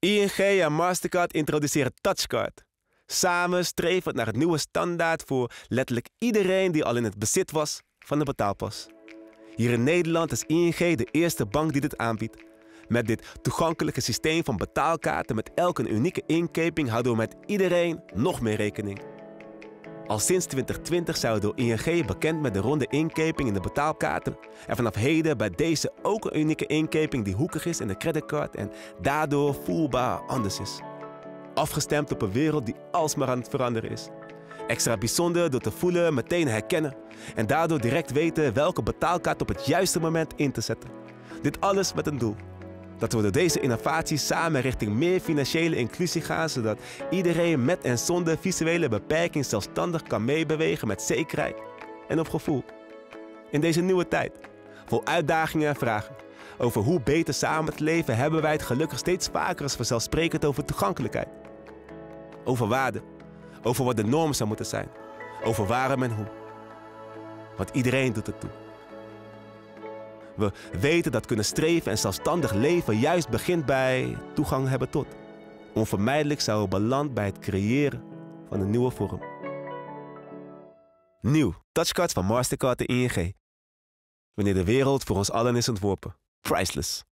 ING en Mastercard introduceren Touchcard. Samen streven naar het nieuwe standaard voor letterlijk iedereen die al in het bezit was van een betaalpas. Hier in Nederland is ING de eerste bank die dit aanbiedt. Met dit toegankelijke systeem van betaalkaarten met elk een unieke inkeping houden we met iedereen nog meer rekening. Al sinds 2020 zijn we door ING bekend met de ronde inkeping in de betaalkaarten. En vanaf heden bij deze ook een unieke inkeping die hoekig is in de creditcard en daardoor voelbaar anders is. Afgestemd op een wereld die alsmaar aan het veranderen is. Extra bijzonder door te voelen, meteen herkennen en daardoor direct weten welke betaalkaart op het juiste moment in te zetten. Dit alles met een doel. Dat we door deze innovatie samen richting meer financiële inclusie gaan, zodat iedereen met en zonder visuele beperking zelfstandig kan meebewegen met zekerheid en op gevoel. In deze nieuwe tijd, vol uitdagingen en vragen over hoe beter samen te leven, hebben wij het gelukkig steeds vaker als vanzelfsprekend over toegankelijkheid. Over waarde, over wat de norm zou moeten zijn, over waarom en hoe. Want iedereen doet het toe. We weten dat kunnen streven en zelfstandig leven juist begint bij toegang hebben tot. Onvermijdelijk zijn we beland bij het creëren van een nieuwe vorm. Nieuw, Touchcard van Mastercard en ING. Wanneer de wereld voor ons allen is ontworpen. Priceless.